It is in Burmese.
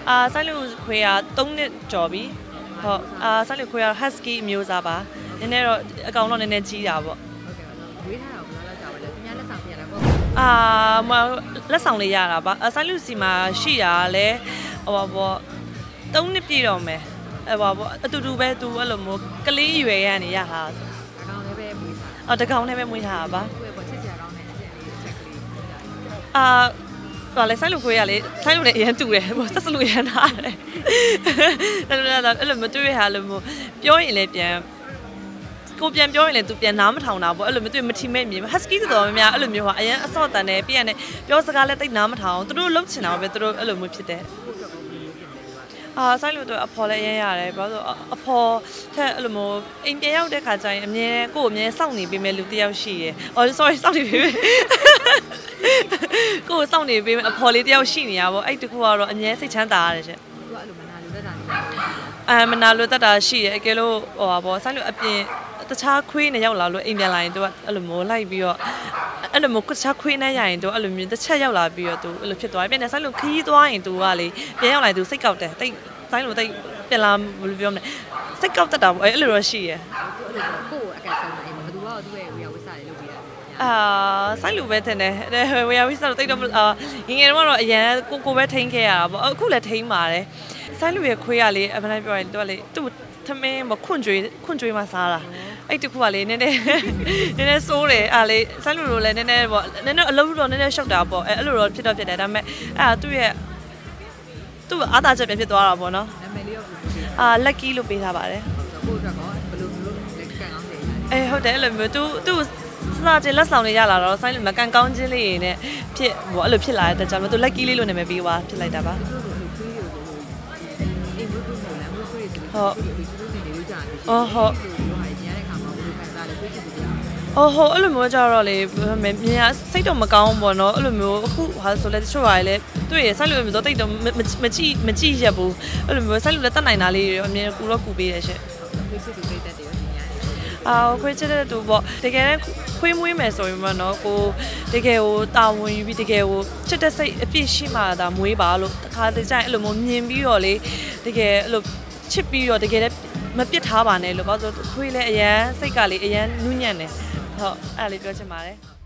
ဆိုင်လူခွေက3နှစ်ကျော်ပြီဟုတ်ဆိုင်လူခွေက husky အမျိုးသားပါနည်းနည်းတော့အကောင်တော့နည်းနည်းကြီးတာပေါ့ဝေးထားတာဘယ်လောက်ကြာပါလဲသူများလက်ဆောင်ပြရတာပေါ့လက်ဆောင်လေးရတာပါဆိုင်လူစီမှာရှိတာလဲဟိုပါပေါ့3နှစ်ပြည့်တော့မယ်အဲ့ပါပေါ့အတူတူပဲသူအဲ့လိုမျိုးကလေးရွယ်ရနေရဟာတကောင်လေးပဲမွေးထားတကောင်လေးပဲမွေးထားတာပါသူ့ရဲ့ပေါ့ချစ်စရာကောင်းတဲ့အချက်လေးချက်ကလေးဟိုလေဆိုင်လူခွေးရလေဆိုင်လူနဲ့အရင်တူတယ်ဟိုဆက်စလူရန်ထားတယ်အဲ့လိုမတွေ့ရလို့မျိုးပြောရင်လည်းကိုပြန်ပြောရင်လည်းသူပြန်နားမထောင်တာပေါ့အဲ့လိုမျိုးသူမထီမဲ့မြင် husky ဆိုတော့များအဲ့လိုမျိုးဟာအရင်အစော့တန်တယ်ပြန်နေပြောစကားလည်းတိတ်နားမထောင်သူတို့လှုပ်ချင်တာပဲသူတို့အဲ့လိုမျိုးဖြစ်တယ်ဆိုင်လူတို့အဖော်လည်းရရတယ်ဘာလို့အဖော်ထက်အဲ့လိုမျိုးအိမ်ပြန်ရောက်တဲ့ခါကျရင်အမြဲကို့အမြဲစောင့်နေပေးမယ်လူတယောက်ရှိရယ်sorry စောင့်နေပေးမယ်ကို့စောင့်နေပေးမယ်အဖော်လေးတယောက်ရှိနေရပါဘောအဲ့တခုကတော့အမြဲစိတ်ချမ်းသာရတယ်ချက်သူကအဲ့လိုမနာလိုတတ်တာမနာလိုတတ်တာရှိရယ်အကယ်လို့ဟိုပါဘောဆိုင်လူအပြင်တခြားခွေးနဲ့ရောက်လာလို့အိမ်ပြန်လာရင်သူကအဲ့လိုမျိုးလိုက်ပြီးတော့အဲ့လိုမျိုးတခြားခွေးနဲ့ရရင်သူအဲ့လိုမျိုးတစ်ချက်ရောက်လာပြီးတော့သူအဲ့လိုဖြစ်သွားပြီပြန်နေဆိုင်လူခီးသွားရင်သူကလေပြန်ရောက်လာသူစိတ်ကောက်တယ်တိတ်ဆိုင်လူတိတ်ပြန်လာဘယ်လိုပြောမလဲစိတ်ကောက်တတ်တာပေါ့အဲ့လိုတော့ရှိရယ်ကို့အကဲဆုံးတယ်ဘယ်သူကသူ့ရဲ့ဝေယဝိစာတွေလုပ်ပေးရတယ်ဆိုင်လူပဲထင်တယ်ဝေယဝိစာတော့တိတ်တော့ငငယ်တော့အရန်ကိုပဲထိန်းခဲ့ရတာပေါ့အခုလည်းထိန်းပါတယ်ဆိုင်လူရဲ့ခွေးကလေအမှန်တမ်းပြောရင်သူကလေသူ့သမင်းမခွန့်ကြွေးမှစားတာအဲ့တခုကလေနည်းနည်းစိုးတယ်လေဆိုင်လူလိုလည်းနည်းနည်းပေါ့နည်းနည်းအလုပ်တော့နည်းနည်းရှုပ်တာပေါ့အဲ့လိုတော့ဖြစ်တယ်ဒါပေမဲ့သူ့ရဲ့သူ့အားသာချက်ပဲဖြစ်သွားတာပေါ့နော်နာမည်လေးရော lucky လို့ပေးထားပါတယ်ကိုအတွက်ကောဘယ်လိုမျိုးလက်ကံကောင်းတယ်ဟုတ်တယ်အဲ့လိုမျိုးသူစားချင်လက်ဆောင်လေးရလာတော့ဆိုင်လူမကန်ကောင်းချင်းလေးနဲ့ဖြစ်ဟိုအဲ့လိုဖြစ်လာတဲ့ကြောင့်သူ lucky လေးလို့နာမည်ပေးသွားဖြစ်လိုက်တာပါဟုတ်ဟုတ်အဲ့လိုမျိုးကြတော့လေမြင်ရစိတ်တော့မကောင်းဘူးပေါ့နော်အဲ့လိုမျိုးအခုဟာဆိုလဲတချို့ဟာလေတွေ့ရဆိုင်လူမျိုးတော့တိတ်တော့မကြည့်ရဘူးအဲ့လိုမျိုးဆိုင်လူလည်းတတ်နိုင်တာလေးတွေအမြင်ကူပေးတယ်ရှင့်ခွေးချစ်တဲ့သူပေါ့တကယ်ခွေးမွေးမယ်ဆိုရင်ပေါ့နော်ကိုတကယ်ကိုတာဝန်ယူပြီးတကယ်ကိုချစ်တဲ့စိတ်အပြည့်ရှိမှသာမွေးပါလို့တခါတည်းကျရင်အဲ့လိုမျိုးမြင်ပြီးတော့လေတကယ်အဲ့လိုချစ်ပြီးတော့တကယ်လည်းမပစ်ထားပါနဲ့လို့ဘာလို့ဆိုခွေးလည်းအရန်စိတ်ကလေအရန်နူးညံ့တယ်ဟုတ်အဲ့ဒါလေးပြောချင်ပါတယ်